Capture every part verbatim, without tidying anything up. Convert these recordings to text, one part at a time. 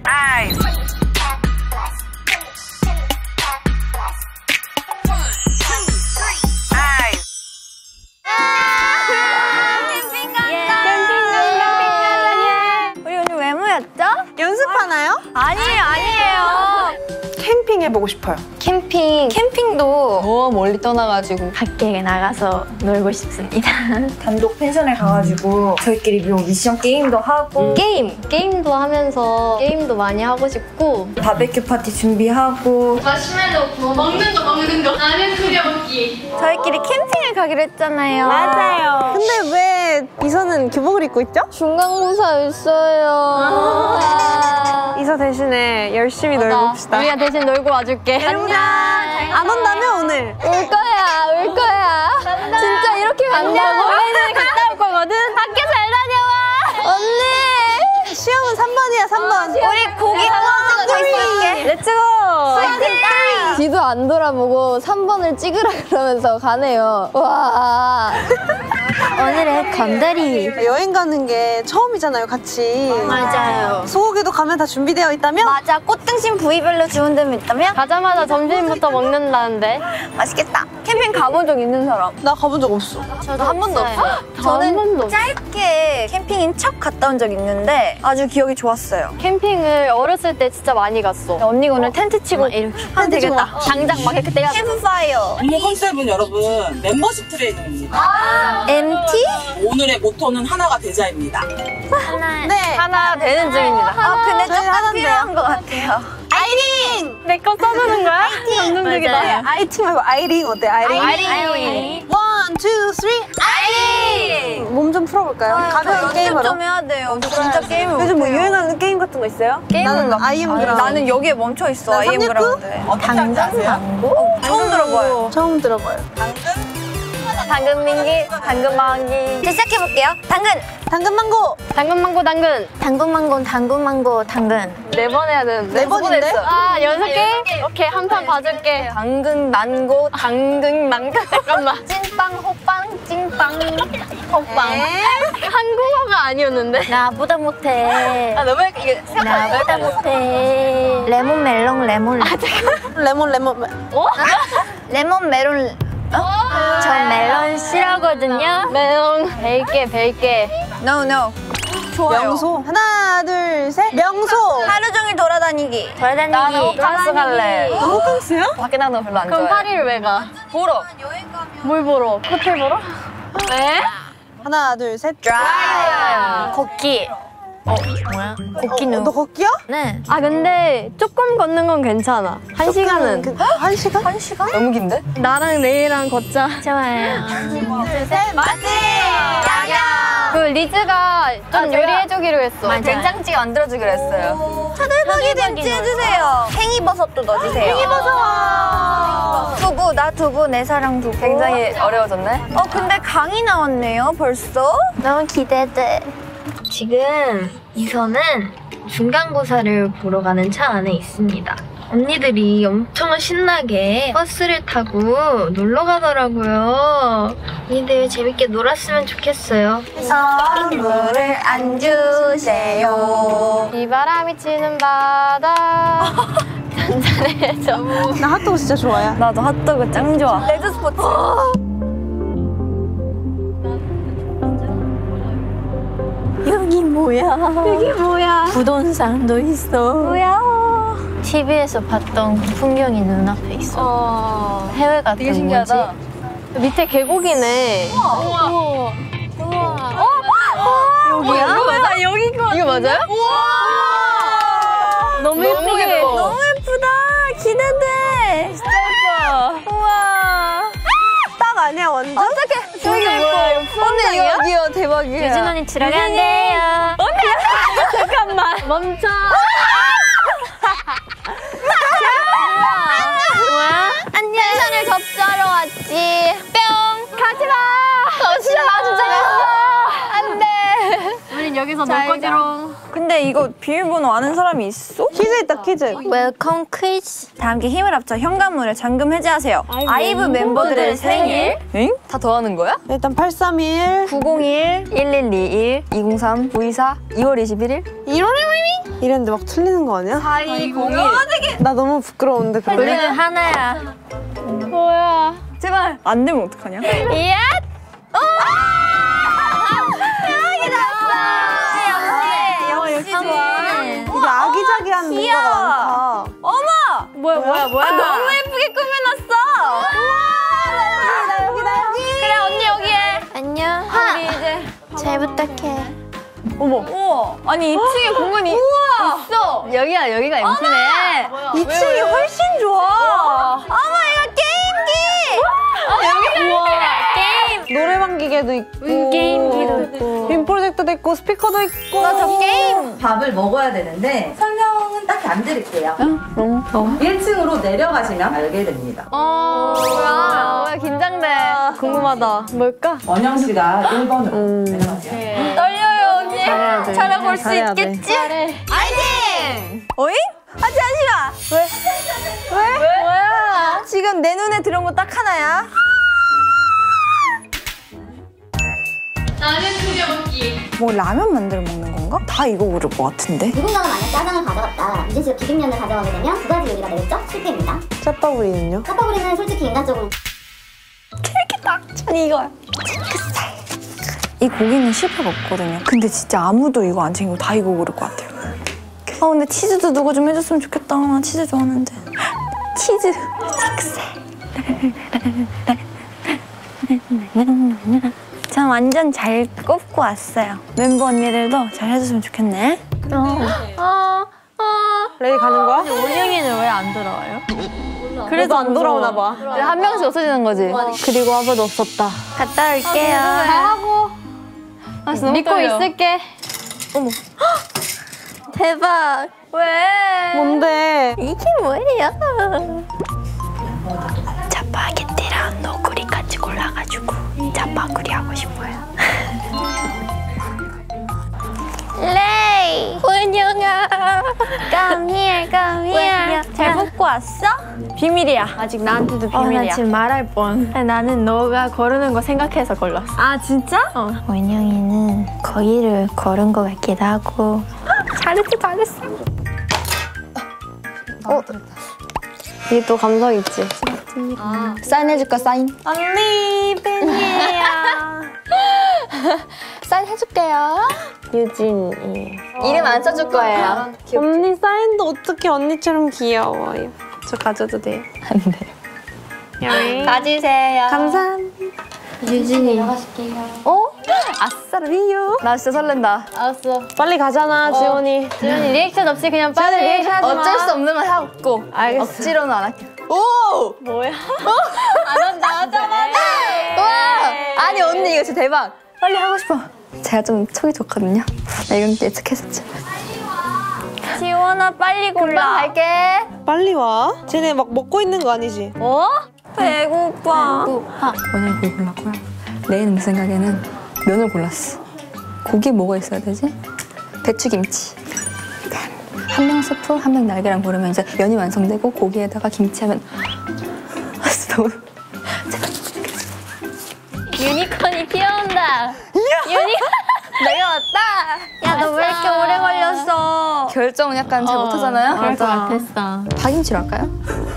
아이스. 연습하나요? 아니에요, 아니에요. 캠핑 해보고 싶어요. 캠핑, 캠핑도 더 멀리 떠나가지고 밖에 나가서 놀고 싶습니다. 단독 펜션에 가가지고 저희끼리 뭐 미션 게임도 하고 게임! 게임도 하면서 게임도 많이 하고 싶고 바베큐 파티 준비하고 마시멜로 구워 먹는 거 먹는 거 라면 끓여 먹기. 저희끼리 캠핑을 가기로 했잖아요. 맞아요. 근데 왜 이서는 교복을 입고 있죠? 중간고사 있어요. 아 이서 대신에 열심히 맞아. 놀봅시다. 우리가 대신 놀고 와줄게. 안녕. 안 온다며 오늘? 올 거야, 올 거야. 진짜 이렇게 간다고? 우리는 갔다 올 거거든? 학교 잘 다녀와. 언니. 시험은 삼 번이야, 삼 번. 우리 고기 구워 더 있을게. 렛츠고. 뒤도 안 돌아보고 삼 번을 찍으라 그러면서 가네요. 와. 오늘의 건더리. 여행 가는 게 처음이잖아요, 같이. 맞아요. 소고기도 가면 다 준비되어 있다면? 맞아. 꽃등심 부위별로 주문 되면 있다면? 가자마자 점심부터 먹는다는데. 맛있겠다. 캠핑 가본 적 있는 사람? 나 가본 적 없어. 저도 한 번도 없어. 저는 짧게 캠핑인 척 갔다 온 적 있는데 아주 기억이 좋았어요. 캠핑을 어렸을 때 진짜 많이 갔어. 언니가 오늘 텐트 치고 이렇게 하면 되겠다. 당장 막 이렇게 때려. 캠프파이어. 오늘 컨셉은 여러분 멤버십 트레이닝입니다. 엠티? 오늘의 모토는 하나가 되자입니다. 하나, 네. 하나 되는 중입니다. 아 근데 저희 조금 하던데요. 필요한 것 같아요. 아이린! 내 거 써주는 거야? 감동적이다. 네, 아이팅 말고 아이린 어때? 아이린? 아이린. 원, 투, 쓰리, 아이린! 몸 좀 풀어볼까요? 가벼운 게임으로. 좀 해야 돼요. 저 진짜 게임을 요즘 뭐 못해요. 유행하는 게임 같은 거 있어요? 게임은 나는 아이엠 그라운드. 나는 여기에 멈춰 있어. 난 아이엠 삼육구? 그라운드에. 어떻게 하는지 아세요? 처음 들어봐요. 처음 들어봐요. 당근민기, 당근망기. 이제 시작해볼게요. 당근! 당근망고! 당근망고, 당근. 당근망고, 당근망고, 당근. 네 번 해야 되는데. 네 번인데? 아, 연습 게임? 오케이, 한 판 봐줄게. 당근, 망고, 당근, 망고. 잠깐만. 찐빵, 호빵, 찐빵, 호빵. 한국어가 아니었는데. 나보다 못해. 아, 너무 약간 이게 나보다 못해. 레몬 멜론 레몬 레몬, 레몬. 어? 레몬 메론. 어? 저 멜론 싫어하거든요. 멜론. 벨게, 벨게. No no. 좋아요. 명소. 하나, 둘, 셋. 명소! 하루 종일 돌아다니기. 돌아다니기. 나는 호캉스 갈래. 아, 호캉스요? 밖에 나가는 거 별로 안 그럼 좋아해. 파리를 왜 가? 보러. 뭘 보러? 호텔 보러? 왜? 하나, 둘, 셋. 드라이브. 걷기. 어, 뭐야? 걷기는? 너 걷기야? 네. 아, 근데 조금 걷는 건 괜찮아. 한 시간은. 그, 한 시간? 한 시간? 너무 긴데? 나랑 레이랑 걷자. 좋아요. 셋. 맞지? 야야. 그 리즈가 좀 요리해주기로 했어. 된장찌개 만들어주기로 했어요. 차돌박이 김치 해주세요. 팽이버섯도 넣어주세요. 팽이버섯. 두부, 나 두부, 내 사랑 두부. 굉장히 어려워졌네. 어, 근데 강이 나왔네요, 벌써? 너무 기대돼. 지금 이서는 중간고사를 보러 가는 차 안에 있습니다. 언니들이 엄청 신나게 버스를 타고 놀러 가더라고요. 언니들 재밌게 놀았으면 좋겠어요. 선물을 안 주세요. 이 바람이 치는 바다. 잔잔해져. 나 핫도그 진짜 좋아해. 나도 핫도그 짱 좋아. 레드 스포츠. 여기 뭐야? 여기 뭐야? 부동산도 있어. 뭐야? 티비에서 봤던 그 풍경이 눈앞에 있어. 어... 해외 같은 되게 신기하다. 거지? 밑에 계곡이네. 우와. 우와. 우와. 어? 여기야? 이거 맞아? 여기 거. 이거 맞아요? 우와. 너무 예쁘게. 너무 예쁘다. 기대돼. 진짜 예뻐. 우와. 딱 아니야, 완전? 어떡해. 여기 뭐야? 언니 여기요. 대박이야. 유진 언니 들어간대요. 언니 잠깐만. 멈춰. 뭐야? 안녕. 펜션을 접수하러 왔지. 뿅. 가지 마. 가지 마. 진짜 가. 안 돼. 우린 여기서 놀 거지롱. 근데 근데 이거 비밀번호 아는 사람이 있어? 퀴즈 있다, 퀴즈. 웰컴 퀴즈. 다 함께 힘을 합쳐 현관문을 잠금 해제하세요. 아이브 멤버들의 생일. 응? 다 더하는 거야? 일단 팔삼일. 구공일 일일이일 이공삼 구이사 이월 이십일일 일월이니? 이랬는데 막 틀리는 거 아니야? 사이공일. 나 너무 부끄러운데, 그러면. 우리는 하나야. 뭐야? 제발 안 되면 어떡하냐? 이야. 역시 좋아. 이게 아기자기한 뭔가가 많다. 어머! 뭐야 뭐야 뭐야? 아, 너무 예쁘게 꾸며놨어. 여기다, 여기다, 여기. 그래 언니 여기에. 안녕. 우리 이제 잘 부탁해. 우와. 아니 이 층에 공간이 있어. 여기가 여기가 엠티네. 이 층이 훨씬 좋아. 어머 이거 게임기. 게임. 노래방 기계도 있고. 게임기도 있고. 빔 프로젝터도 있고, 스피커도 있고. 저 게임. 밥을 먹어야 되는데 설명은 딱히 안 드릴게요. 일 층으로 내려가시면 알게 됩니다. 어 뭐야? 뭐야 긴장돼. 궁금하다. 뭘까? 원영 씨가 일 번으로 내려가세요. 떨려요 언니. 잘해야 돼. 잘해볼 수 잘해야 돼. 있겠지? 아이팅! 어잉? 아 잠시만. 왜? 왜? 뭐야? 지금 내 눈에 들어온 거 딱 하나야. 라면 끓여 먹기. 뭐 라면 만들어 먹는 건가? 다 이거 고를 것 같은데. 누군가가 만약 짜장을 가져갔다. 이진 씨가 비빔면을 가져가게 되면 두 가지 요리가 되겠죠? 실패입니다. 짜파구리는요? 짜파구리는 솔직히 인간적으로 아니 이거야. 이 고기는 실패가 없거든요. 근데 진짜 아무도 이거 안 챙기고 다 이거 고를 것 같아요. 아 근데 치즈도 누가 좀 해줬으면 좋겠다. 나 치즈 좋아하는데. 치즈. 색살. 전 완전 잘 꼽고 왔어요. 멤버 언니들도 잘 해줬으면 좋겠네. 어, 어. 레이 가는 거야? 원영이는 왜 안 돌아와요? 그래도 안 돌아오나 봐. 한 명씩 없어지는 거지. 그리고 아무도 없었다. 갔다 올게요. 하고. 믿고 있을게. 대박. 왜? 뭔데? 이게 뭐예요? 짜파게티랑 너구리 같이 골라가지고 짜파구리 하고 싶어요. 레이! 원영아! Come here, come here. 잘 뽑고 왔어? 비밀이야. 아직 나한테도 어, 비밀이야. 나 지금 말할 뻔. 나는 너가 거르는 거 생각해서 골랐어. 아 진짜? 어. 원영이는 거기를 걸은 것 같기도 하고. 잘했어, 잘했어. 어? 이게 또 감성 있지? 아. 사인해줄까, 사인? 언니 팬이에요. 사인해줄게요. 유진이. 이름 안 써줄 거예요. 언니 사인도 어떻게 언니처럼 귀여워요. 저 가져도 돼요? 안 돼. 가지세요. 감사합니다. 유진이. 어? 아싸, 리유. 나 진짜 설렌다. 알았어. 빨리 가잖아, 지원이. 지훈이 리액션 없이 그냥 빨리. 리액션 하지 마. 어쩔 수 없는 건 하고. 알겠어. 억지로는 안 할게. 오! 뭐야? 안 한다 하자마자. 와! 아니, 언니 이거 진짜 대박. 빨리 하고 싶어. 제가 좀 촉이 좋거든요. 나 이런 게 예측했었지. 지원아 빨리 골라. 금방 갈게. 빨리 와. 쟤네 막 먹고 있는 거 아니지? 어? 배고파. 아, 원영이 고기 골랐고요. 레이는 내 생각에는 면을 골랐어. 고기 뭐가 있어야 되지? 배추김치. 한 명 스프, 한 명 날개랑 고르면 이제 면이 완성되고 고기에다가 김치하면 아, 진짜 너무 유니콘이 피어온다. 유니 내가 왔다. 야 너 왜 이렇게 오래 걸렸어? 결정은 약간 잘 못하잖아요. 그럴 것 같았어. 파김치로 할까요?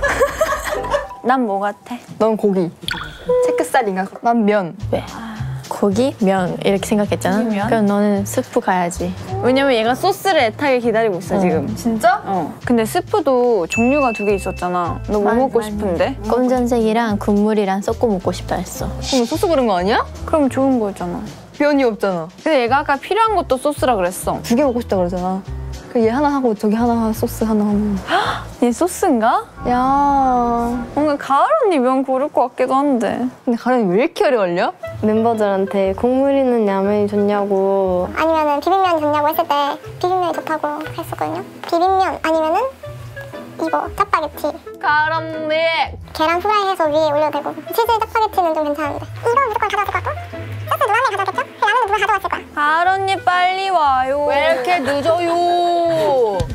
난 뭐 같아? 넌 고기. 체크살인가? 난 면. 왜? 고기? 면 이렇게 생각했잖아? 그럼 너는 스프 가야지. 왜냐면 얘가 소스를 애타게 기다리고 있어 지금. 진짜? 어. 근데 스프도 종류가 두 개 있었잖아. 너 뭐 맞아, 먹고 맞아. 싶은데? 검정색이랑 국물이랑 섞어 먹고 싶다 했어. 그럼 소스 고른 거 아니야? 그럼 좋은 거잖아. 면이 없잖아. 근데 얘가 아까 필요한 것도 소스라 그랬어. 두 개 먹고 싶다 그러잖아. 그 얘 하나 하고 저기 하나 소스 하나 하면. 얘 소스인가? 야. 뭔가 가을 언니 면 고를 것 같기도 한데. 근데 가련이 왜 이렇게 오래 걸려? 멤버들한테 국물 있는 라면이 좋냐고. 아니면은 비빔면 좋냐고 했을 때 비빔면이 좋다고 했었거든요. 비빔면 아니면은 이거 짜파게티. 가을 언니. 계란 프라이 해서 위에 올려도 되고 치즈 짜파게티는 좀 괜찮은데 이거 무조건 가져왔을 것 같고 소스 누가 한 명 가져왔겠죠? 라면은 누가 가져왔을 거야. 가을 언니 빨리 와요. 왜 이렇게 늦어요?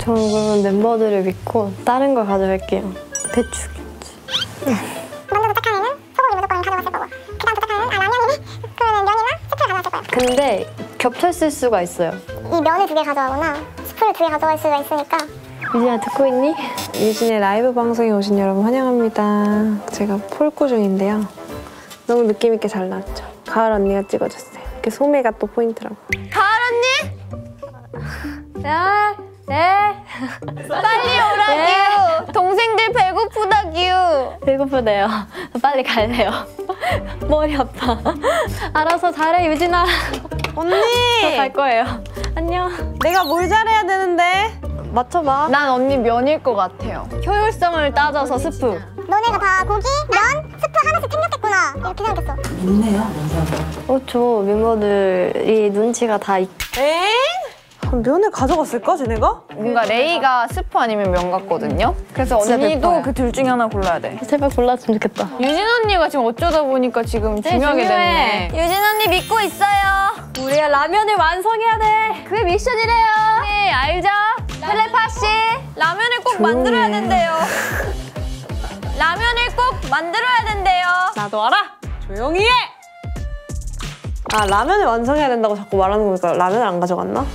저는 그러면 멤버들을 믿고 다른 걸 가져갈게요. 배추김치. 먼저 도착하면은 소고기 무조건 가져갔을 거고 그 다음 도착하면은 아 라면이네? 그러면 면이나 스프를 가져갔을 거예요. 근데 겹쳤을 수가 있어요. 이 면을 두 개 가져가거나 스프를 두 개 가져갈 수가 있으니까. 유진아 듣고 있니? 유진의 라이브 방송에 오신 여러분 환영합니다. 제가 폴코 중인데요. 너무 느낌 있게 잘 나왔죠. 가을 언니가 찍어줬어요. 이렇게 소매가 또 포인트라고. 가을 언니? 야, 네. 빨리 오라규. 동생들 배고프다규. 배고프대요. 빨리 갈래요. 머리 아파. 알아서 잘해 유진아. 언니! 저 갈 거예요. 안녕. 내가 뭘 잘해야 되는데? 맞춰봐. 난 언니 면일 것 같아요. 효율성을 따져서 스프. 너네가 다 고기, 면, 스프 하나씩 챙겼겠구나 이렇게 생각했어. 좋네요, 면사가. 어, 저 멤버들이 눈치가 다 있... 엥? 면을 가져갔을까, 쟤네가? 뭔가 레이가 스프 아니면 면 같거든요. 그래서 진짜 언니도 백 퍼야. 그 둘 중에 하나 골라야 돼. 제발 골랐으면 좋겠다. 유진 언니가 지금 어쩌다 보니까 지금 중요하게 중요해. 됐네. 유진 언니 믿고 있어요. 우리가 라면을 완성해야 돼. 그게 미션이래요. 네, 알죠? 텔레파시. 라면을 꼭 만들어야 된대요. 라면을 꼭 만들어야 된대요. 나도 알아! 조용히 해! 아, 라면을 완성해야 된다고 자꾸 말하는 거니까 라면을 안 가져갔나?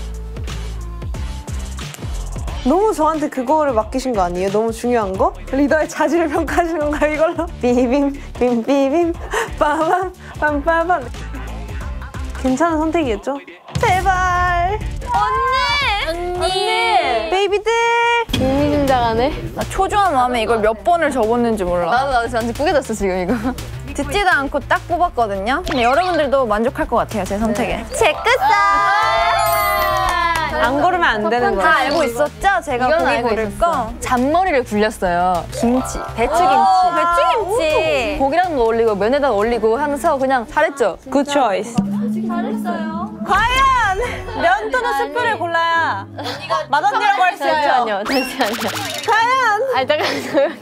너무 저한테 그거를 맡기신 거 아니에요? 너무 중요한 거? 리더의 자질을 평가하시는 건가요, 이걸로? 비빔, 빔, 비빔, 빠밤, 빰빠밤. 괜찮은 선택이었죠? 제발! 언니! 언니! 베이비들! 흥미진장하네. 나 초조한 마음에 이걸 몇 번을 적었는지 몰라. 나도 나도 완전 꾸겨졌어 지금 이거. 듣지도 않고 딱 뽑았거든요. 근데 여러분들도 만족할 것 같아요, 제 선택에. 네. 체크살! 안 고르면 안 되는 다 거야. 알고 있었죠? 제가 이건 고기 알고 고를 있었어. 거. 잔머리를 굴렸어요. 김치, 배추김치. 오, 배추김치. 고기랑도 올리고 면에다 올리고 하면서 그냥 잘했죠? 굿 초이스. 잘했어요. 과연 면 또는 스프를 골라야 맛언니라고 할 수 있죠? 잠시만요, 잠시만요. 과연! 아, 잠깐만요.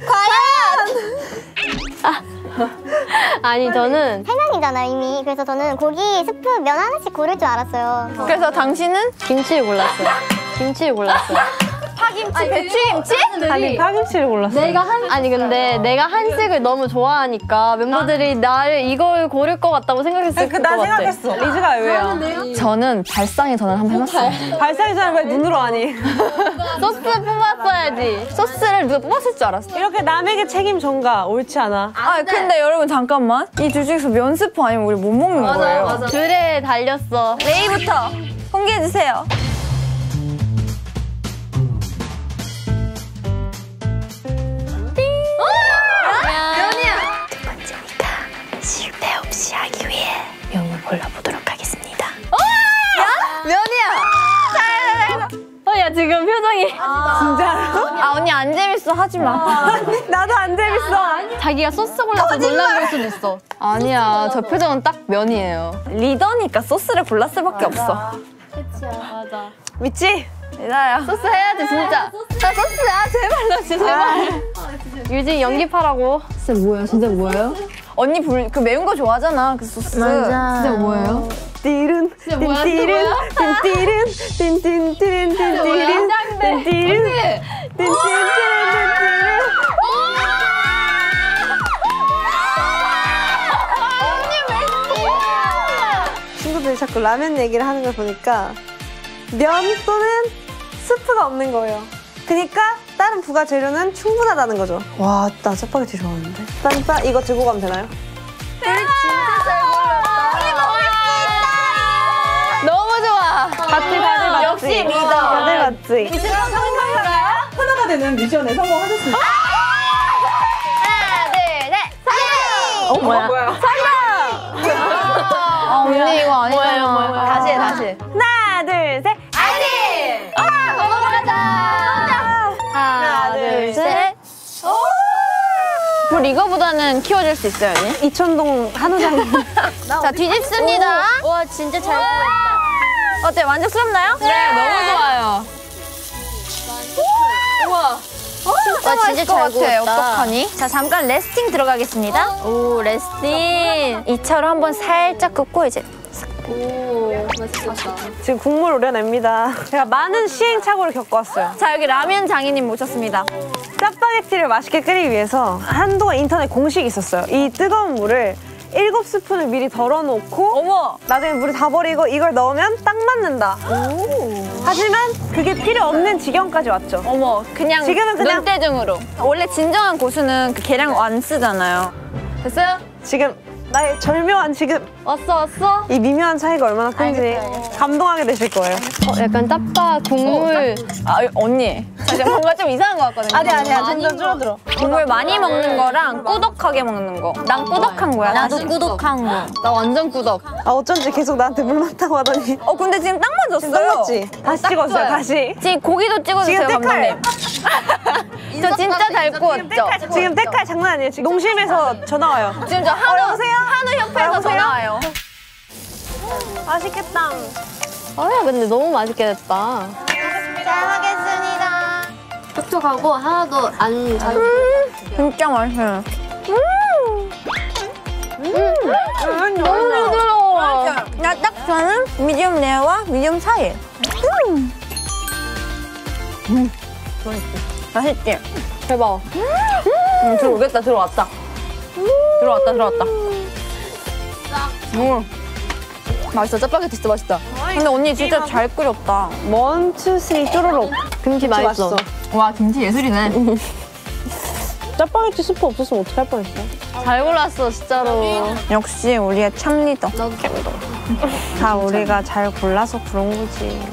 과연! 아니, 저는 세 명이잖아 이미. 그래서 저는 고기, 스프, 면 하나씩 고를 줄 알았어요. 그래서 당신은 김치를 골랐어요. 김치를 골랐어요. 파김치, 배추김치? 아니 파김치를 골랐어요. 내가 한 아니 근데 내가 한식을 너무 좋아하니까 멤버들이 나를 이걸 고를 것 같다고 생각했을 것 나 같아. 생각했어. 리즈가 왜요? 저는 발상의 전환을 한번 해봤어요. 발사기 전에 왜 눈으로 하니? 소스 뽑았어야지. 소스를 누가 뽑았을 줄 알았어. 이렇게 남에게 책임 전가 옳지 않아. 아, 근데 여러분 잠깐만. 이 둘 중에서 면 스프 아니면 우리 못 먹는 거예요. 줄에 달렸어. 레이부터 공개해주세요. 실패 없이 하기 위해 면을 골라보도록 하겠습니다. 면이야! 어, 야 지금 표정이 진짜로? 아, 언니 안 재밌어. 하지 마. 나도 안 재밌어. 자기가 소스 골라서 놀란 걸 수도 있어. 아니야, 저 표정은 딱 면이에요. 리더니까 소스를 골랐을 수밖에 없어. 맞아. 믿지? 리더야. 소스 해야지 진짜. 나 소스야 제발 나 진짜 제발. 유진 연기파라고. 진짜 뭐야? 진짜 뭐예요? 언니 불, 그 매운 거 좋아하잖아. 그 소스. 진짜 뭐예요? 띠른 뭐야, 띠른 또 띠른 띠른 띠른 띠른 띠른 띠른 띠른 띠른 친구들이 자꾸 라면 얘기를 하는 걸 보니까 면 또는 스프가 없는 거예요. 그러니까 다른 부가 재료는 충분하다는 거죠. 와, 나 짜파게티 좋아하는데. 짠짜 이거 들고 가면 되나요? 너무 좋아. 맞지, 다들 맞지. 역시 리더. 다들 맞지. 하나가 되는 미션에 성공하셨습니다. 하나, 둘, 셋. 어 뭐야? 아, 언니 이거 아니잖아. 뭐야, 뭐야. 다시 해, 다시 해. 하나, 둘, 셋. 아니! 아, 넘어가자. 하나, 둘, 셋. 뭘 이거보다는 키워줄 수 있어요, 언니? 이천동 한우장. 자, 뒤집습니다. 와 진짜 잘. 어때, 만족스럽나요? 네 너무 좋아요. 우와. 진짜 와, 맛있을 진짜 것 잘 같아. 구웠다. 어떡하니? 자, 잠깐 레스팅 들어가겠습니다. 오 레스팅. 이차로 한번 살짝 굽고 이제 싹 오, 맛있겠다. 지금 국물 우려냅니다. 제가 많은 시행착오를 겪어왔어요. 자, 여기 라면 장인님 모셨습니다. 짜파게티를 맛있게 끓이기 위해서 한동안 인터넷 공식이 있었어요. 이 뜨거운 물을 일곱 스푼을 미리 덜어놓고 어머! 나중에 물을 다 버리고 이걸 넣으면 딱 맞는다. 하지만 그게 필요 없는 지경까지 왔죠. 어머, 그냥 지금은 그냥- 눈대중으로. 원래 진정한 고수는 그 계량 안 쓰잖아요. 됐어요? 지금 나의 절묘한 지금 왔어, 왔어? 이 미묘한 차이가 얼마나 큰지 감동하게 되실 거예요. 어, 약간 짜파 국물. 아, 언니. 지금 뭔가 좀 이상한 것 같거든요. 아니 아니야 점점 줄어들어. 국물 많이 먹는 거랑 꾸덕하게 먹는 거. 난 꾸덕한 거야. 나도 꾸덕한 거. 나 완전 꾸덕. 아 어쩐지 계속 나한테 물 많다고 하더니 어, 근데 지금 딱 맞았어요. 딱 맞지? 다시 찍어주세요 좋아요. 다시. 지금 고기도 찍어주세요, 지금 감독님. 저 진짜 잘 구웠죠? 지금 때깔 장난 아니에요. 지금 농심에서 전화 와요. 지금 저 한우, 한우 협회에서 여보세요? 전화 와요. 맛있겠다. 아야, 근데 너무 맛있게 됐다. 잘 하겠습니다. 촉촉하고 하나도 안 잘. 진짜 맛있어요. 너무 부드러워. 나 딱 저는 미디움 레어와 미디움 사이. 음. 음. 맛있지? 대박. 음, 들어오겠다, 들어왔다. 들어왔다, 들어왔다. 음. 맛있어, 짜파게티 진짜 맛있다. 근데 언니 진짜 잘 끓였다. 원, 투, 쓰리 쪼로록. 김치 맛있어. 와, 김치 예술이네. 짜파게티 스프 없었으면 어떡할 뻔했어. 잘 골랐어, 진짜로. 역시 우리의 참 리더. 다 우리가 잘 골라서 그런 거지.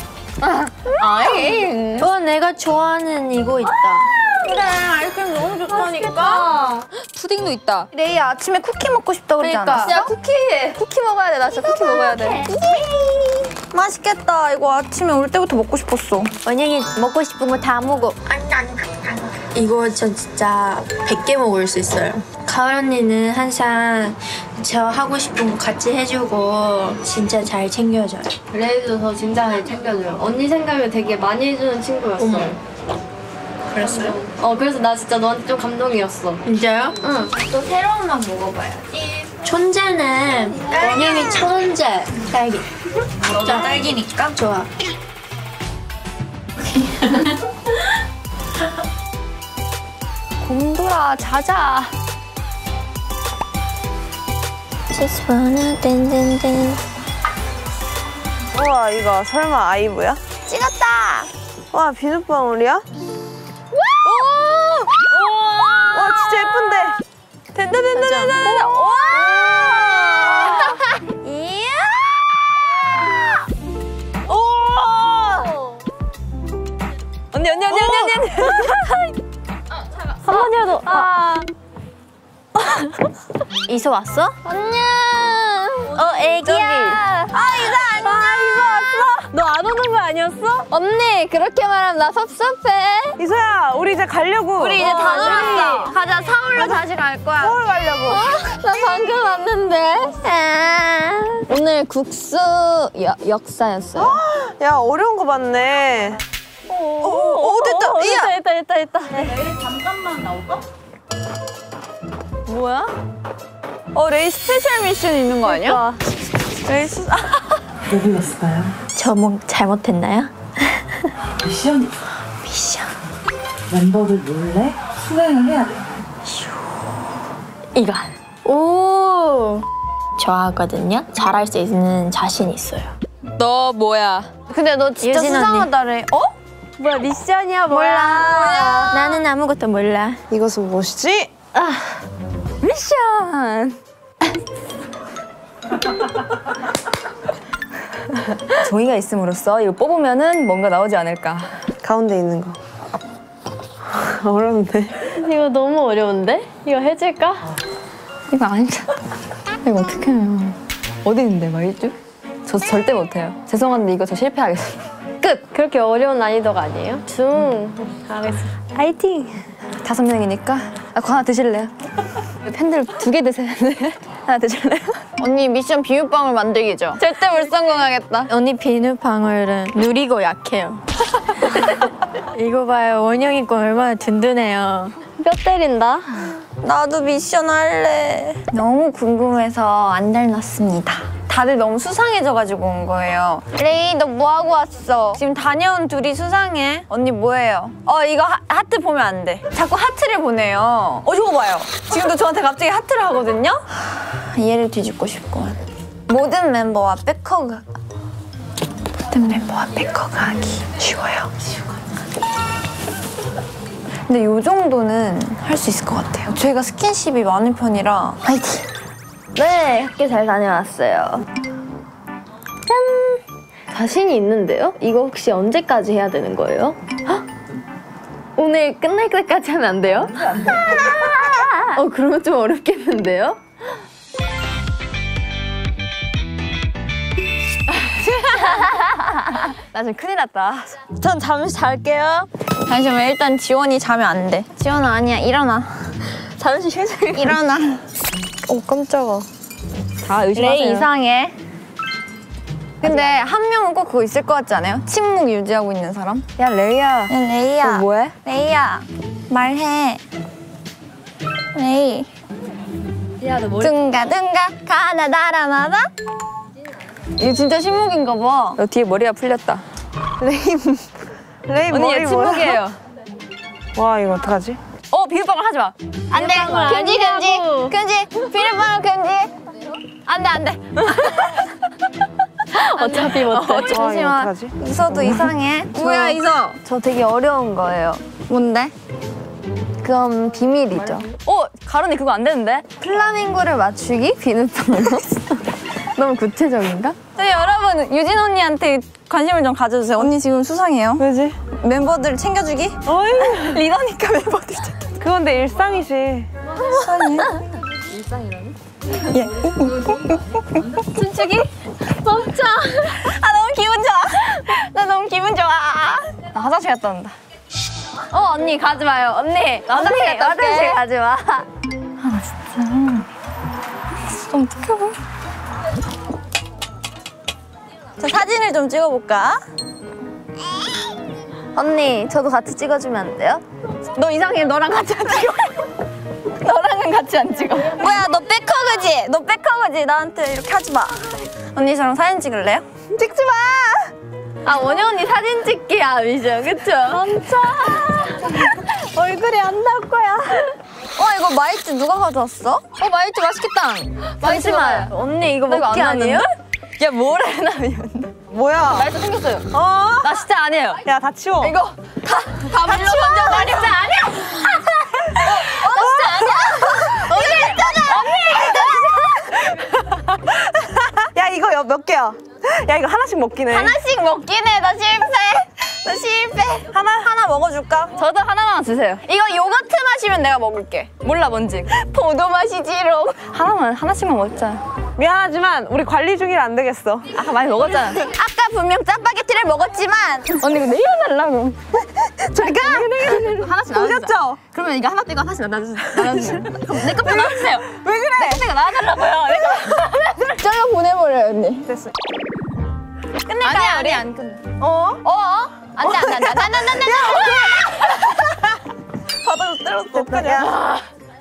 아이. 어, 내가 좋아하는 이거 있다. 그래, 아이스크림 너무 좋다니까. 푸딩도 있다. 레이 아침에 쿠키 먹고 싶다 그러지 그러니까. 않았어? 야 쿠키. 쿠키 먹어야 돼. 나 진짜 쿠키 먹어야 돼. 맛있겠다. 이거 아침에 올 때부터 먹고 싶었어. 원영이 먹고 싶은 거 다 먹어. 이거 저 진짜 백 개 먹을 수 있어요. 가을 언니는 항상 저 하고 싶은 거 같이 해주고 진짜 잘 챙겨줘요. 레이도 저 진짜 잘 챙겨줘요. 언니 생각을 되게 많이 해주는 친구였어. 어머. 그랬어요? 어, 그래서 나 진짜 너한테 좀 감동이었어. 진짜요? 응. 또 새로운 맛 먹어봐야지. 존재는 원영이 천재. 딸기. 진짜 딸기니까? 좋아. 곰돌아 자자. Just wanna dance, dance. 우와 이거 설마 아이브야? 찍었다. 와 비눗방울이야? 와 진짜 예쁜데. 된다, 된다, 된다, 된다. 와! 이야! 오! 언니, 언니, 언니, 언니, 언니, 언니. 한 번이라도. 아. 이소 왔어? 안녕. 어, 애기야. 아, 이사 안녕. 너 안 오는 거 아니었어? 언니, 그렇게 말하면 나 섭섭해. 이소야 우리 이제 가려고. 우리 이제 어, 다 놀았어. 가자, 서울로 다시 갈 거야. 서울 가려고. 나 방금 왔는데. 아. 오늘 국수 여, 역사였어요. 야 어려운 거 봤네. 오, 오, 됐다. 어, 이야. 됐다, 됐다, 됐다. 내일 잠깐만 나올까? 뭐야? 어, 레이 스페셜 미션 있는 거 아니야? 레이 스... 왜 불렀을까요? 저 뭐 잘못했나요? 미션. 미션. 멤버들 몰래 수행을 해야 돼. 이거. 오. 좋아하거든요. 잘할 수 있는 자신 있어요. 너 뭐야? 근데 너 진짜 유진 언니. 수상하다, 레이. 어? 뭐야, 미션이야, 몰라. 나는 아무것도 몰라. 이것은 무엇이지? 미션. 종이가 있음으로써 이거 뽑으면은 뭔가 나오지 않을까. 가운데 있는 거. 어려운데. 이거 너무 어려운데? 이거 해줄까? 이거 아니잖아. 이거 어떻게 해요? 어디 있는데 말이죠? 저 절대 못해요. 죄송한데 이거 저 실패하겠습니다. 끝! 그렇게 어려운 난이도가 아니에요? 중. 알겠습니다. 파이팅! 다섯 명이니까 아, 그거 하나 드실래요? 팬들 두 개 드세요. 하나 드실래요? 언니 미션 비눗방울 만들기죠? 절대 못 성공하겠다. 언니 비눗방울은 누리고 약해요. 이거 봐요. 원영이 거 얼마나 든든해요. 뼈 때린다. 나도 미션 할래. 너무 궁금해서 안 닮았습니다. 다들 너무 수상해져가지고 온 거예요. 레이 너 뭐하고 왔어? 지금 다녀온 둘이 수상해. 언니 뭐해요? 어 이거 하, 하트 보면 안 돼. 자꾸 하트를 보내요. 어 저거 봐요. 지금도 저한테 갑자기 하트를 하거든요? 하, 얘를 뒤집고 싶구만. 모든 멤버와 백허그. 모든 멤버와 백허그 하기 쉬워요. 근데 요 정도는 할 수 있을 것 같아요. 저희가 스킨십이 많은 편이라 화이팅! 네, 학교 잘 다녀왔어요. 짠! 자신이 있는데요? 이거 혹시 언제까지 해야 되는 거예요? 헉? 오늘 끝날 때까지 하면 안 돼요? 안 돼요. 어, 그러면 좀 어렵겠는데요? 나 지금 큰일 났다. 전 잠시 잘게요. 잠시만 일단 지원이 자면 안 돼. 지원아 아니야 일어나. 잠시 휴식. 일어나. 오 깜짝아. 다 의심하세요. 레이 이상해. 근데 한 명은 꼭 그거 있을 것 같지 않아요? 침묵 유지하고 있는 사람? 야 레이야. 야 레이야. 너 뭐해? 레이야 말해. 레이. 야 너 뭘? 둥가 둥가 가나다라마다. 이거 진짜 침묵인가 봐. 너 뒤에 머리가 풀렸다. 레이 레이 언니 머리 얘 침묵이에요. 와 이거 어떡하지? 어 비눗방울 하지 마. 안 돼. 금지 금지 금지. 비눗방울 금지. 안 돼 안 돼. 어차피 못해. 와 이거 잠시만. 어떡하지? 이서도 이상해. 뭐야 이서? 저 되게 어려운 거예요. 뭔데? 그럼 비밀이죠. 어 가론이 그거 안 되는데? 플라밍고를 맞추기 비눗방울로? 너무 구체적인가? 네, 여러분 유진 언니한테 관심을 좀 가져주세요. 언니 지금 수상해요. 왜지? 멤버들 챙겨주기? 어이 리더니까 멤버들 챙겨. 그건 내 일상이지. 수상해. 일상이라니? 예. 춤추기? 멈춰. 아 너무 기분 좋아. 나 너무 기분 좋아. 나 화장실 갔다 온다. 어 언니 가지 마요. 언니 나 화장실 갔다 올게. 화장실 가지 마. 좀 어떡해. 자 사진을 좀 찍어볼까? 언니 저도 같이 찍어주면 안 돼요? 너 이상해. 너랑 같이 안 찍어. 너랑은 같이 안 찍어. 뭐야 너 백허그지? 너 백허그지? 나한테 이렇게 하지 마. 언니 저랑 사진 찍을래요? 찍지 마. 아 원영 언니 사진 찍기야 미션 그쵸? 멈춰. 얼굴이 안 나올 거야. 어 이거 마이쮸 누가 가져왔어? 어 마이쮸 맛있겠다. 잠시만 언니 이거 나 이거 먹기 안 아니에요? 야 뭐래 나면. 뭐야? 마이쮸 생겼어요. 어? 나 진짜 아니에요. 야 다 치워. 이거 다, 다 물로 던져. 나 진짜 아니야. 어, 나 진짜 아니야. 언니 했잖아. 언니 야 이거 여- 몇 개야? 야 이거 하나씩 먹긴 해. 하나씩 먹긴 해. 나 실패. 나 실패. 하나 하나 먹어줄까? 저도 하나만 주세요. 이거 요거트 마시면 내가 먹을게. 몰라 뭔지. 포도 맛이지롱. 하나만 하나씩만 먹자. 미안하지만 우리 관리 중이라 안 되겠어. 아까 많이 먹었잖아. 아까 분명 짜파게티를 먹었지만 언니 이거 내려달라고. 저리 가! 하나씩 보셨죠? 그러면 이거 하나 빼고 하나씩 나눠주세요. 내 거 나눠주세요. 왜 그래? 내가 나눠달라고요. 내가 저로 보내버려요 언니. 됐어. 끝낼까요? 아니야 우리 안 끝내. 어? 어? 안돼 안돼 안돼 안돼 안돼 안돼. 바닥에서 때렸어. 어떡하냐?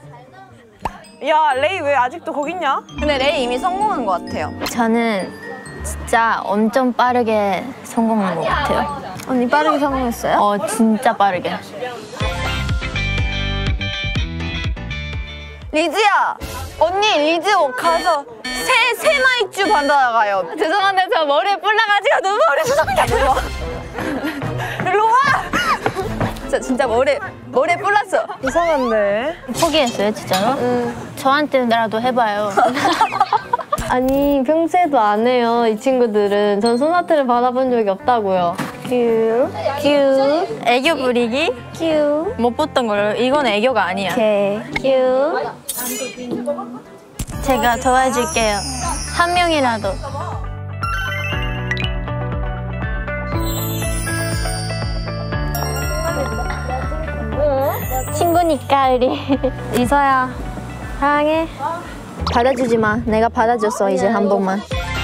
야 레이 왜 아직도 거기 있냐? 근데 레이 이미 성공한 것 같아요. 저는 진짜 엄청 빠르게 성공한 것 같아요. 언니 빠르게 성공했어요? 어 진짜 빠르게. 리즈야! 언니 리즈 가서 새, 새 마이쮸 받아가요. 죄송한데 저 머리에 뿔나가지고 눈물이 수정이야. 일로 와. 일로 와! 저 진짜 머리에, 머리에 뿔났어. 이상한데. 포기했어요 진짜로? 응. 저한테라도 해봐요. 아니 평소에도 안 해요 이 친구들은. 전 소나트를 받아본 적이 없다고요. 큐. 큐. 애교 부리기? 큐. 못 봤던 걸. 이건 애교가 아니야. 오케이. 큐. 제가 도와줄게요. 한 명이라도. 친구니까 우리. 이서야 사랑해. 받아주지 마. 내가 받아줬어 이제 한 번만.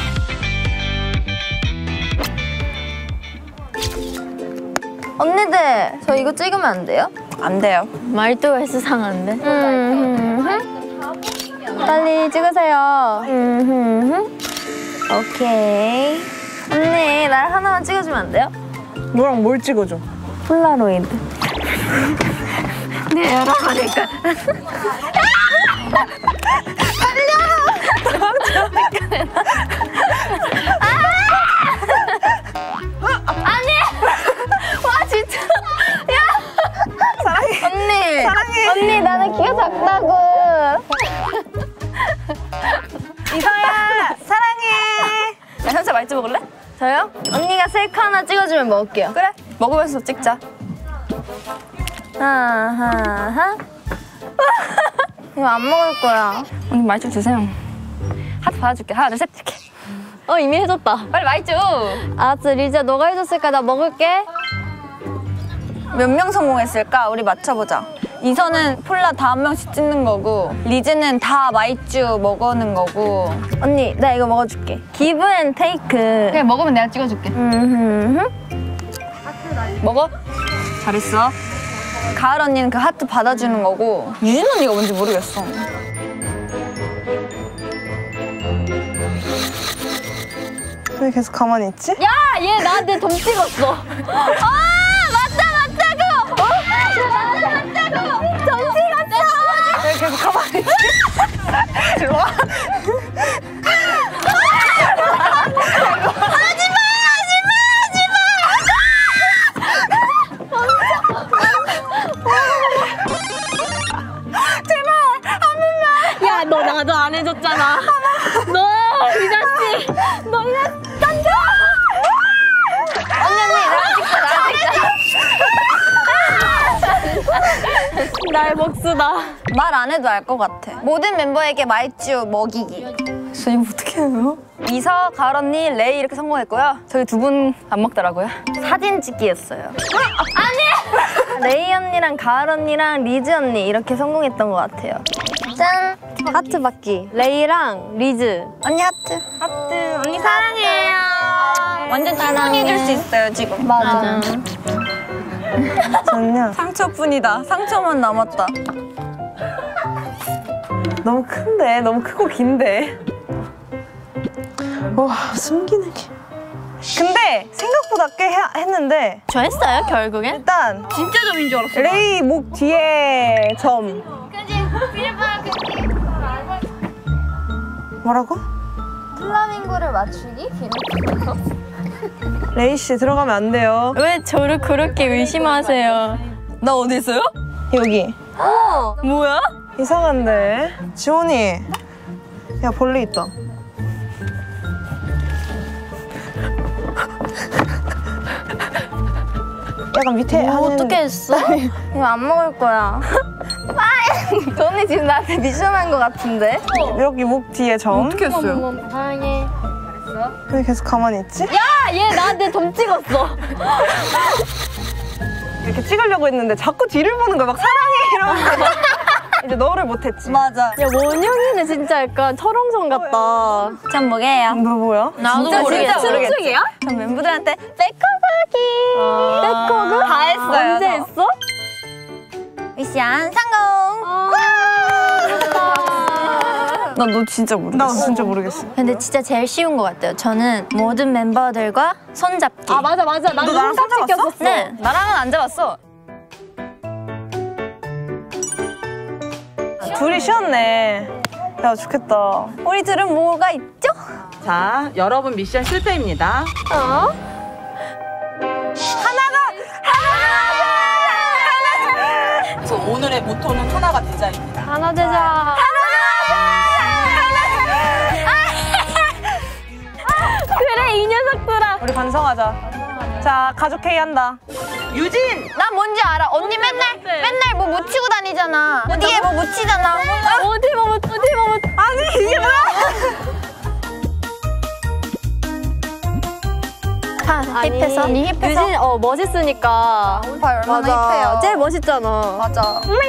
언니들 저 이거 찍으면 안 돼요? 안 돼요. 말투가 수상한데. 음, 음, 음. 빨리 찍으세요. 음, 음, 음. 오케이. 언니 날 하나만 찍어주면 안 돼요? 너랑 뭘 찍어줘? 폴라로이드. 네, 열어버릴까? 아니! 와, 진짜! 야! 사랑해. 언니! 사랑해. 언니, 나는 키가 작다고! 이서야, 사랑해. 야, 현자 말지 먹을래? 저요? 언니가 셀카 하나 찍어주면 먹을게요. 그래. 먹으면서 찍자. 하하하. 이거 안 먹을 거야. 언니 말좀 주세요. 하트 받아줄게. 하나, 둘, 셋. 이렇게. 어, 이미 해줬다. 빨리 말줘. 알았어, 리즈야. 너가 해줬으니까 나 먹을게. 몇 명 성공했을까? 우리 맞춰보자. 이선은 폴라 다 한 명씩 찍는 거고 리즈는 다 마이쮸 먹어는 거고. 언니, 나 이거 먹어줄게. 기브 앤 테이크. 그냥 먹으면 내가 찍어줄게. 음흠흠. 먹어? 잘했어. 가을 언니는 그 하트 받아주는 거고 유진 언니가 뭔지 모르겠어. 왜 계속 가만히 있지? 야, 얘 나한테 점 찍었어. 아, 맞다, 맞다고. 어? 맞다, 맞다고. 점 찍었어. 왜 계속 가만히 있지? 일로 와. 야, 너 나도 안 해줬잖아. 너 이 자식. 너 이 자식. 던져. 언니, 언니, 나랑 찍자, 나랑 찍자. 나의 복수다. 말 안 해도 알 것 같아. 모든 멤버에게 마이쮸 먹이기. 저 이거 어떻게 해요? 이서, 가을 언니, 레이 이렇게 성공했고요. 저희 두 분 안 먹더라고요. 사진 찍기였어요. 아니! 레이 언니랑 가을 언니랑 리즈 언니 이렇게 성공했던 것 같아요. 짠! 하트 받기. 레이랑 리즈. 언니 하트. 하트. 언니 사랑해요. 완전 칭찬해줄 수 있어요, 지금. 맞아. 전냐. 상처뿐이다. 상처만 남았다. 너무 큰데, 너무 크고 긴데. 와, 숨기는 게. 근데 생각보다 꽤 해, 했는데 저 했어요, 결국엔? 일단 진짜 점인 줄 알았어. 레이 목 뒤에 점. 뭐라고? 플라밍고를 맞추기? 레이 씨 들어가면 안 돼요. 왜 저를 그렇게 의심하세요? 나 어디 있어요? 여기. 어! 뭐야? 이상한데. 지원이. 야, 벌레 있다. 약간 밑에 뭐 하는. 어떻게 했어? 이거 안 먹을 거야. 저 언니 지금 나한테 미션한 것 같은데? 여기 목 뒤에 점. 어떻게 했어요? 다행해. 왜 계속 가만히 있지? 야! 얘 나한테 점 찍었어. 이렇게 찍으려고 했는데 자꾸 뒤를 보는 거야. 막 사랑해 이러는데 이제 너를 못했지. 맞아. 야, 원영이는 진짜 약간 철옹성 같다. 전 뭐게요? 너 뭐야? 나도 진짜 모르겠어. 춤추기야? 전 멤버들한테 백커버기. 백허그? 다 했어요. 언제 저. 했어? 미션 성공. 나 너 진짜 모르겠어. 나 진짜 모르겠어. 근데 진짜 제일 쉬운 것 같아요. 저는 모든 멤버들과 손잡기. 아, 맞아, 맞아. 나도 나랑 손 손 찍혔었어. 네, 나랑은 안 잡았어. 둘이 쉬었네. 야, 좋겠다. 우리 둘은 뭐가 있죠? 자, 여러분 미션 실패입니다. 어? 그래서 오늘의 모토는 하나가 되자입니다. 하나 되자. 그래, 이 녀석들아. 우리 반성하자. 자, 가족 회의 한다. 유진! 난 뭔지 알아. 언니 맨날 맨날 뭐 묻히고 다니잖아. 어디에 뭐 묻히잖아. 어디 뭐, 어디 뭐. 아니, 이게 뭐야? 다 힙해서. 언니 힙해서. 유진, 어, 멋있으니까. 봐 얼마나 맞아. 힙해요. 제일 멋있잖아. 맞아.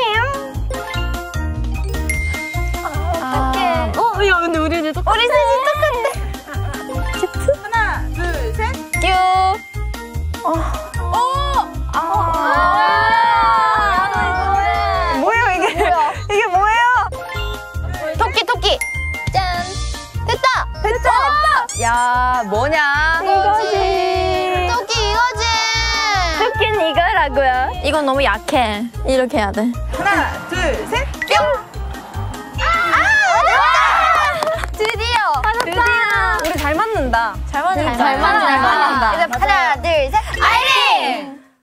어떡해. 어, 야, 근데 우리 이제 똑같아. 우리 셋이 똑같네. 하나, 둘, 셋. 큐. 어. 어. 아. 뭐예요, 이게? 이게 뭐예요? 토끼 토끼. 짠. 됐다. 됐다. 야, 야, 뭐냐? 이거지. 토끼 이거지. 토끼는 이거라고요. 이건 너무 약해. 이렇게 해야 돼. 하나, 둘, 셋. 뿅. 드디어. 드디어. 우리 잘 맞는다. 잘 맞는다. 잘 맞는다. 이제 하나, 둘,